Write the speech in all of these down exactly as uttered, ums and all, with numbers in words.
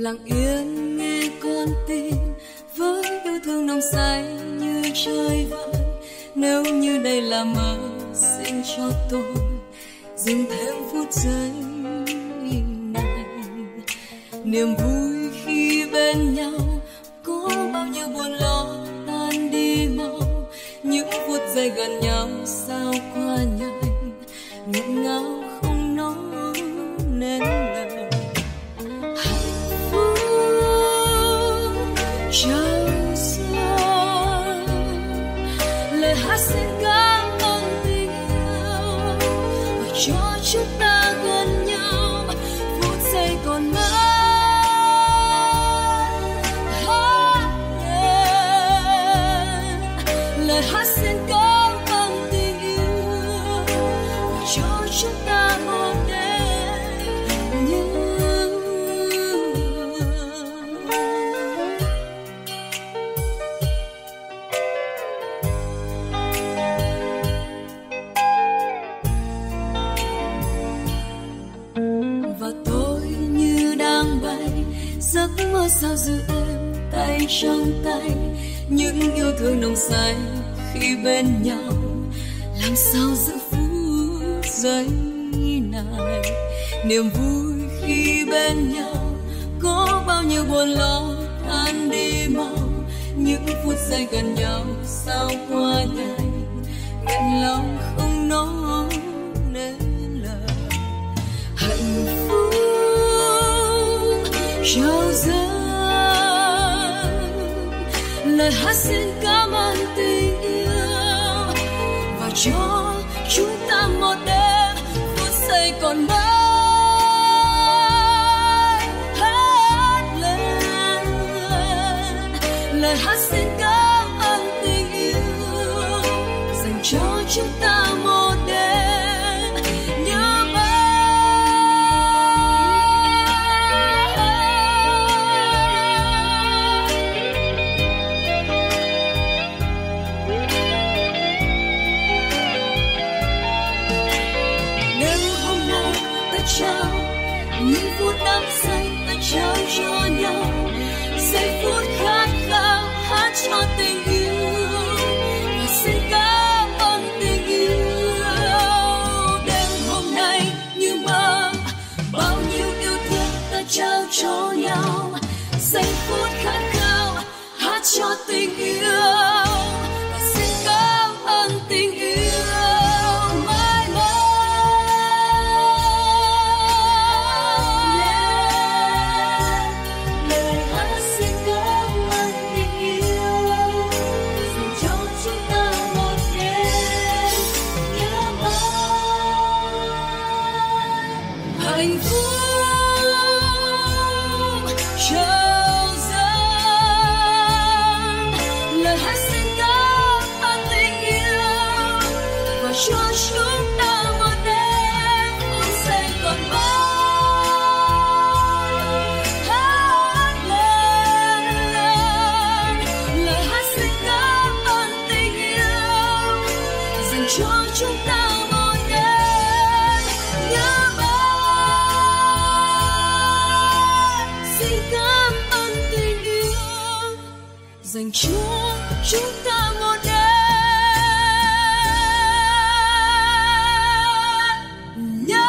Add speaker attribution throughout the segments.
Speaker 1: lặng yên nghe con tim với yêu thương nồng say như trời vơi. Nếu như đây là mơ, xin cho tôi dừng thêm phút giây này. Niềm vui khi bên nhau có bao nhiêu buồn lo tan đi mau. Những phút giây gần nhau sao qua nhanh, nghẹn ngào không nói nên lời. Hạnh phúc trao dâng, lời hát xin cảm ơn tình yêu và cho chúng ta gần nhau phút giây còn mãi. Lời hát xin cảm ơn tình yêu và cho chúng ta một đêm như và tôi như đang bay, giấc mơ sao giữ em tay trong tay. Những yêu thương nồng say khi bên nhau, làm sao giữ phút giây này. Niềm vui khi bên nhau có bao nhiêu buồn lo tan đi mau. Những phút giây gần nhau sao qua nhanh, nghẹn lòng không nói nên lời. Hạnh phúc trao dâng, lời hát xin cảm ơn tình yêu và cho chúng ta một đêm phút giây còn mãi. Hát lên lời hát xin cảm ơn tình yêu dành cho chúng ta một đêm nhớ mãi. Trao những phút đắm say ta trao cho nhau, giây phút khát khao hát cho tình yêu và xin cảm ơn tình yêu. Đêm hôm nay như mơ, bao nhiêu yêu thương ta trao cho nhau, giây phút khát khao hát cho tình yêu và xin cảm ơn tình yêu. Hạnh phúc trao dâng, lời hát xin cảm ơn tình yêu và cho chúng ta một đêm phút giây còn mãi. Hát lên lời hát xin cảm ơn tình yêu dành cho chúng ta một đêm nhớ mãi. Cảm ơn tình yêu dành cho chúng ta một đêm nhớ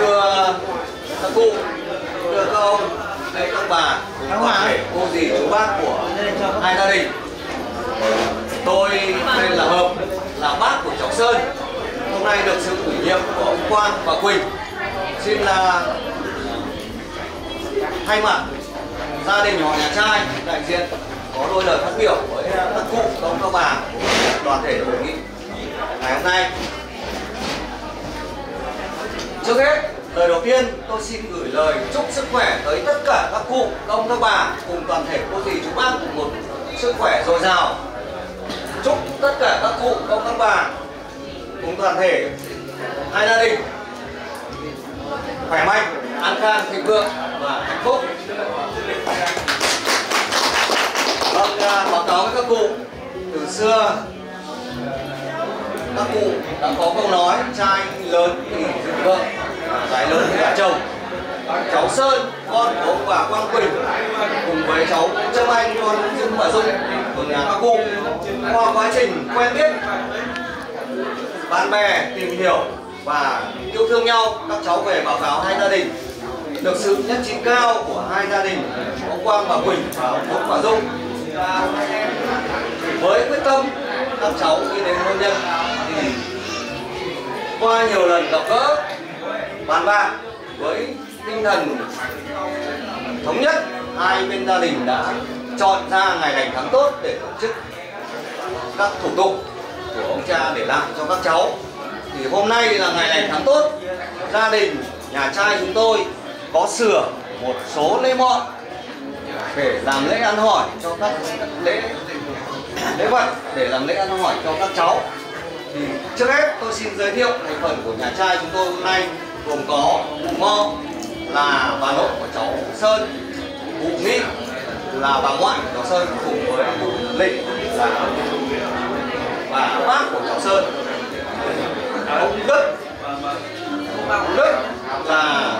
Speaker 2: thưa các cụ, thưa các ông, các bà, toàn thể cô dì chú bác của hai gia đình. Tôi tên là Hợp, là bác của cháu Sơn. Hôm nay được sự ủy nhiệm của ông Quang và Quỳnh, xin là thay mặt gia đình họ nhà trai đại diện có đôi lời phát biểu với các cụ, các ông, các bà, toàn thể hội nghị ngày hôm nay. Trước hết, lời đầu tiên tôi xin gửi lời chúc sức khỏe tới tất cả các cụ, các ông, các bà cùng toàn thể cô dì chú bác một sức khỏe dồi dào. Chúc tất cả các cụ, các ông, các bà cùng toàn thể hai gia đình khỏe mạnh, an khang, thịnh vượng và hạnh phúc. Vâng, báo cáo với các cụ, từ xưa các cụ đã có câu nói trai lớn thì dựng vợ, gái lớn thì gả chồng. Cháu Sơn, con của ông bà Quang Quỳnh, cùng với cháu Trâm Anh, con Dũng và Dung của nhà các cụ, qua quá trình quen biết, bạn bè tìm hiểu và yêu thương nhau, các cháu về báo cáo hai gia đình được sự nhất trí cao của hai gia đình ông Quang và Quỳnh và ông Dũng và Dung. Với quyết tâm các cháu đi đến hôn nhân thì qua nhiều lần gặp gỡ bàn bạc với tinh thần thống nhất, hai bên gia đình đã chọn ra ngày lành tháng tốt để tổ chức các thủ tục của ông cha để lại cho các cháu. Thì hôm nay là ngày lành tháng tốt, gia đình nhà trai chúng tôi có sửa một số lễ mọn để làm lễ ăn hỏi cho các lễ lễ vật để làm lễ ăn hỏi cho các cháu. Thì trước hết tôi xin giới thiệu thành phần của nhà trai chúng tôi hôm nay gồm có cụ Mo là bà nội của cháu Sơn, cụ Nghị là bà ngoại của cháu Sơn, cùng với cụ Lịch là bà bác của cháu Sơn, ông Đức ông Đức là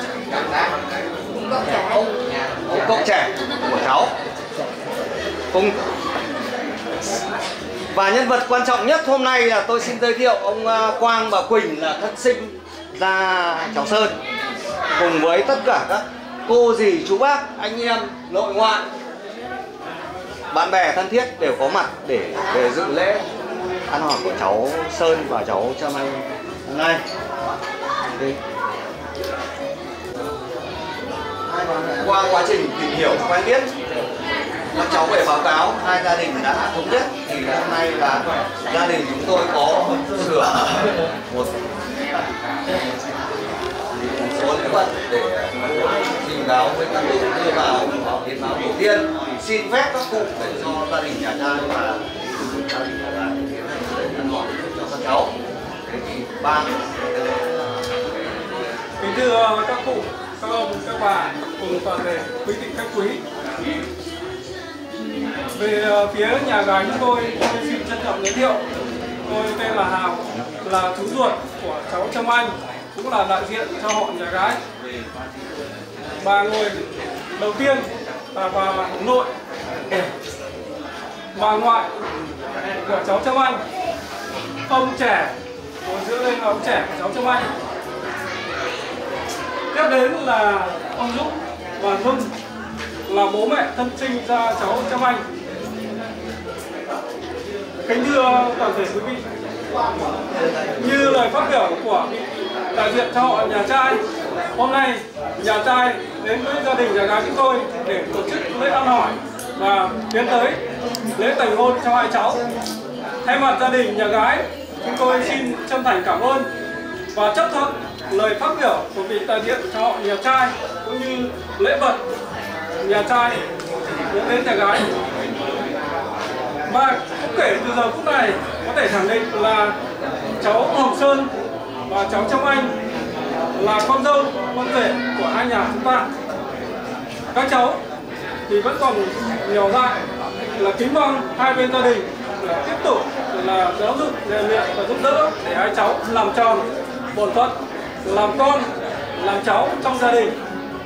Speaker 2: ông ông cậu trẻ của cháu. Cùng và nhân vật quan trọng nhất hôm nay là tôi xin giới thiệu ông Quang và Quỳnh là thân sinh ra cháu Sơn, cùng với tất cả các cô dì chú bác, anh em nội ngoại, bạn bè thân thiết đều có mặt để về dự lễ ăn hỏi của cháu Sơn và cháu Trâm Anh hôm nay. Đi. Qua quá trình tìm hiểu quen biết, các cháu về báo cáo hai gia đình đã thống nhất thì hôm nay là gia đình chúng tôi có sửa một số lễ vật để trình báo với các cụ đưa vào hiến máu đầu tiên. Thì xin phép các cụ để cho gia đình nhà trai và gia đình nhà gái để ăn hỏi cho các cháu. Thế thì ba
Speaker 3: kính thưa các cụ, các ông, các bà cùng toàn thể quý vị khách quý. Về phía nhà gái chúng tôi, tôi xin trân trọng giới thiệu, tôi tên là Hào, là chú ruột của cháu Trâm Anh, cũng là đại diện cho họ nhà gái. Bà người đầu tiên là bà nội, bà ngoại của cháu Trâm Anh, ông trẻ, ngồi giữa đây là ông trẻ của cháu Trâm Anh. Tiếp đến là ông Dũng và Dung, là bố mẹ thân sinh ra cháu Trâm Anh. Kính thưa toàn thể quý vị, như lời phát biểu của đại diện cho họ nhà trai, hôm nay nhà trai đến với gia đình nhà gái chúng tôi để tổ chức lễ ăn hỏi và tiến tới lễ thành hôn cho hai cháu. Thay mặt gia đình nhà gái, chúng tôi xin chân thành cảm ơn và chấp thuận lời phát biểu của vị đại diện cho họ nhà trai cũng như lễ vật nhà trai dẫn đến nhà gái. Và cũng kể từ giờ phút này có thể khẳng định là cháu Hồng Sơn và cháu Trâm Anh là con dâu, con rể của hai nhà chúng ta. Các cháu thì vẫn còn nhỏ dại, là kính mong hai bên gia đình là tiếp tục là giáo dục, rèn luyện và giúp đỡ để hai cháu làm tròn bổn phận làm con, làm cháu trong gia đình.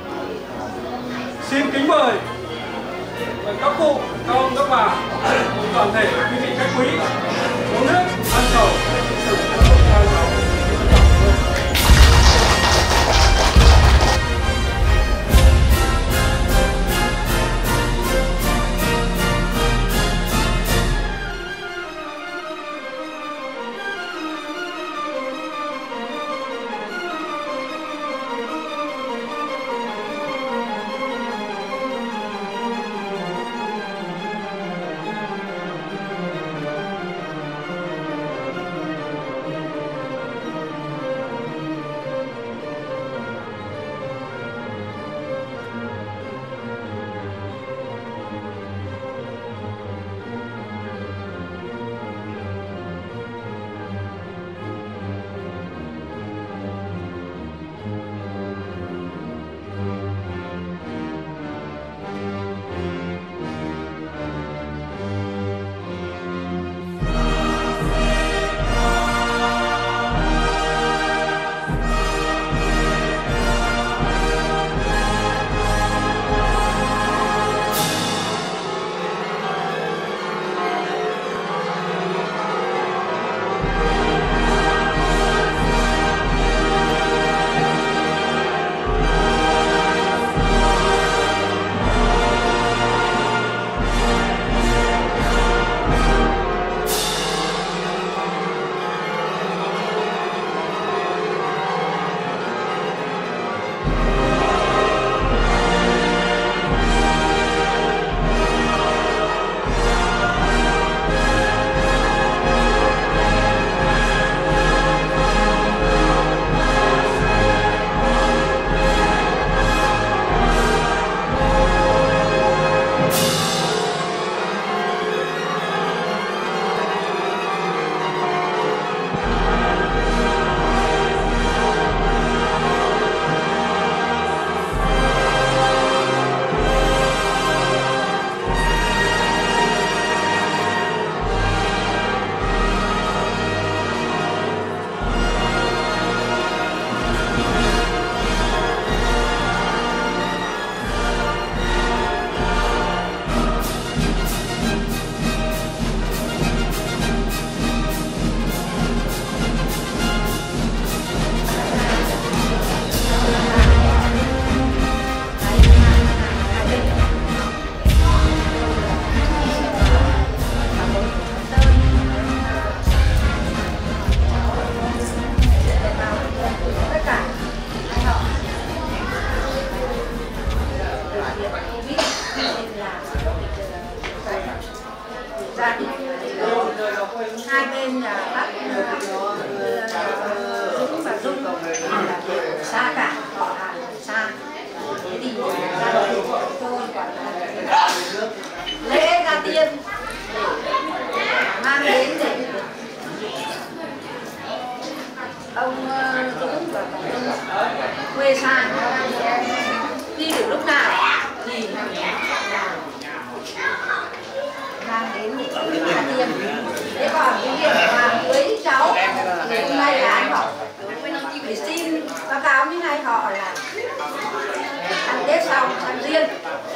Speaker 3: Xin kính mời các cụ, các ông, các bà, toàn thể quý vị khách quý uống nước, ăn cầu, sử dụng các cháu.
Speaker 4: quê xa đi được lúc nào thì mang đến để trả tiền. Thế còn cái việc mà cưới cháu thì hôm nay là anh họ để xin báo cáo với hai họ là ăn Tết xong ăn riêng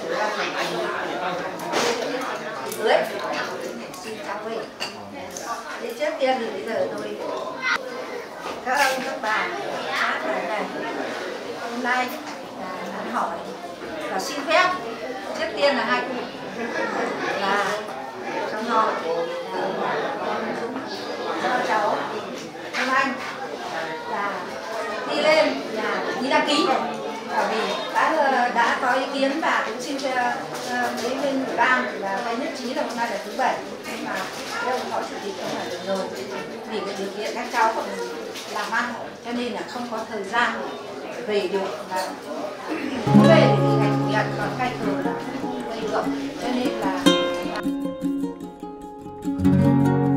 Speaker 4: cưới xin cháu về. Thế trước tiên thì bây giờ tôi các ông các bà hát bài này hôm nay là ăn hỏi và xin phép trước tiên là hai cụ là cháu họ cho cháu Thơm Anh là đi lên là đi đăng ký, bởi vì đã đã có ý kiến và cũng xin với bên ủy ban là cái nhất trí là hôm nay là thứ bảy, nhưng mà cái ông phó chủ tịch không phải được rồi vì cái điều kiện các cháu còn làm ăn cho nên là không có thời gian về được, là về thì ngày chủ nhật còn canh thường là không về được, cho nên là